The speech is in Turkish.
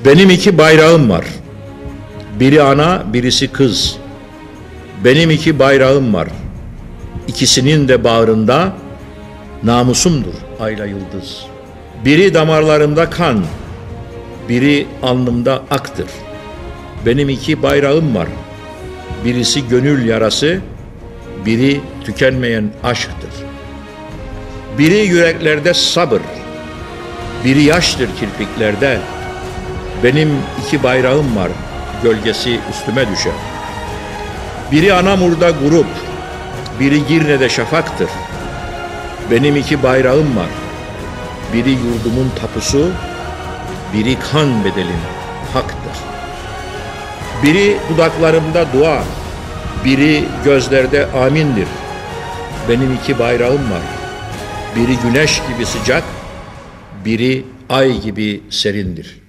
Benim iki bayrağım var. Biri ana, birisi kız. Benim iki bayrağım var. İkisinin de bağrında namusumdur ayla yıldız. Biri damarlarımda kan, biri alnımda aktır. Benim iki bayrağım var. Birisi gönül yarası, biri tükenmeyen aşktır. Biri yüreklerde sabır, biri yaştır kirpiklerde. Benim iki bayrağım var, gölgesi üstüme düşer. Biri Anamur'da grup, biri Girne'de şafaktır. Benim iki bayrağım var. Biri yurdumun tapusu, biri kan bedelim haktır. Biri dudaklarımda dua, biri gözlerde amindir. Benim iki bayrağım var. Biri güneş gibi sıcak, biri ay gibi serindir.